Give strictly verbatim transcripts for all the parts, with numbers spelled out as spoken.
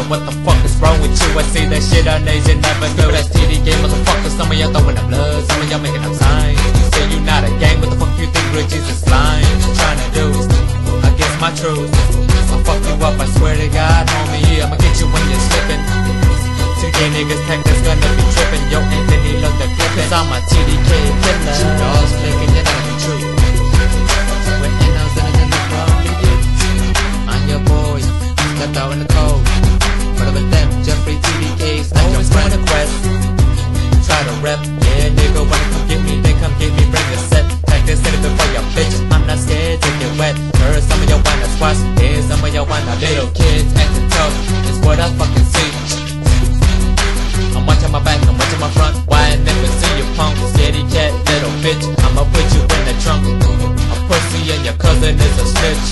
what the fuck is wrong with you? I see that shit on Asian never go. That's T D game, motherfucker. Some of y'all throwing up blood, some of y'all making up signs. You say you not a gang, what the fuck you think Real Jesus lying? Trying to do against my truth. I'll fuck you up, I swear to God, homie. I'ma get you when you're slipping. two K niggas tech that's gonna be tripping. Yo, Anthony, look the clip. Cause I'm a T D K killer. Two dogs flicking, you know the truth. When in I was in the club, I'm your boy. Stepped out in the cold. But with them, Jeffrey T D Ks, not your friend. Quest. Try to rep, yeah, nigga, wanna come get me, then come get me, bring the set. Pack this city before your bitch. I'm not scared to get wet. Heard some of y'all wanna squash, yeah, some of y'all wanna little kids acting tough. It's what I fucking see. I'm watching my back, I'm watching my front. Why I never see you punk? Scaredy cat, little bitch. I'ma put you in the trunk. A pussy and your cousin is a snitch.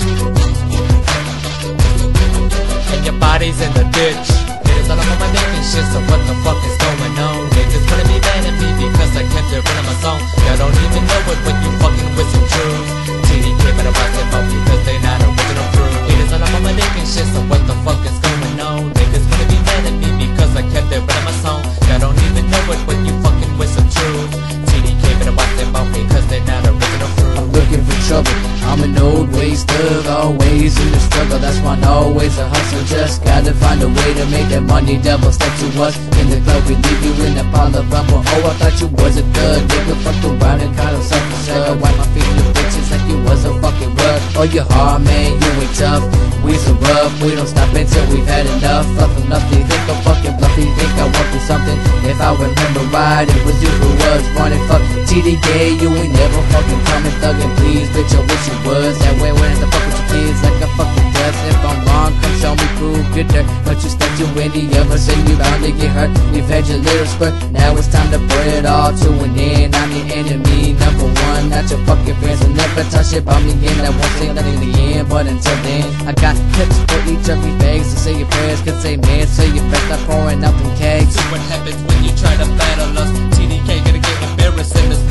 And your body's in the ditch. It is all up on my neck and shit, so what the fuck is going on? Niggas gonna be mad at me because I kept it real in my song. Y'all don't even know it when you fucking with some truth. T D K better watch them out because they not original crew. It is all up on my neck and shit, so what the fuck is going on? Niggas gonna be mad at me because I kept it real in my song. Y'all don't even know it when you fucking with some truth. T D K better watch them out because they not original crew. I'm looking for trouble, I'm an old ways thug, always in the struggle. That's why I'm always a hustle. Just gotta find a way to make that money double. Step to us in the club, we leave you in a pile of rubble. Oh, I thought you was a thug, nigga, fucked around and caught himself a slug. Wipe my feet in the bitches like you was a fucking rug. Oh, you hard, man, you ain't tough. We so rough, we don't stop until we've had enough. Fuck enough, they think I'm fucking bluffy, think I want for something. If I remember right, it was you who was running. Fuck T D K, you ain't never fucking coming thugging. Please, bitch, I wish you was that way. When the fuck with your kids like a fucking dust. If I'm wrong, come show me proof, good dirt. Don't you step to any of us and you bound to get hurt. We've had your little spurt, now it's time to put it all to an end. I'm your enemy, number one, not your fucking friends. Will never touch it about me again, I won't say nothing in the end. But until then, I got clips for each of these bags to say your prayers, could say man, say your best, not pouring out them kegs. See what happens when you try to battle us. T D K gonna get embarrassed in this